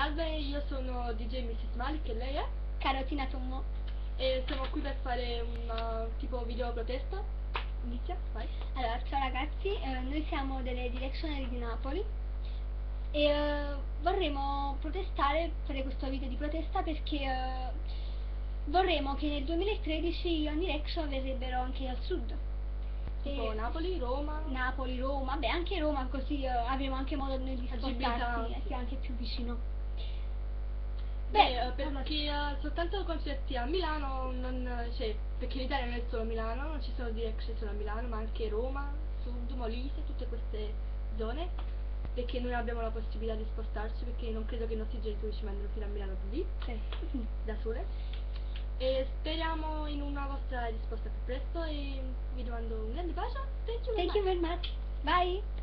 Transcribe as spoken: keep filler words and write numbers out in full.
Salve, io sono D J missus Malik e lei è? Carotina Tommo. E siamo qui per fare un uh, tipo video protesta. Inizia, vai. Allora, ciao ragazzi, eh, noi siamo delle Directionary di Napoli e eh, vorremmo protestare, fare questo video di protesta perché eh, vorremmo che nel duemilatredici i One Direction verrebbero anche al sud. Tipo E Napoli, Roma. Napoli, Roma, beh anche Roma, così eh, avremo anche modo noi di spostarsi, eh, sì, anche più vicino. Beh, eh, perché uh, soltanto concerti a Milano, non, cioè, perché in Italia non è solo Milano, non ci sono Direction solo a Milano, ma anche Roma, Sud, Molise, tutte queste zone, perché noi non abbiamo la possibilità di spostarci, perché non credo che i nostri genitori ci mandino fino a Milano così, Sì. da sole. E speriamo in una vostra risposta più presto e vi domando un grande bacio. Thank you very Thank you very much. Bye.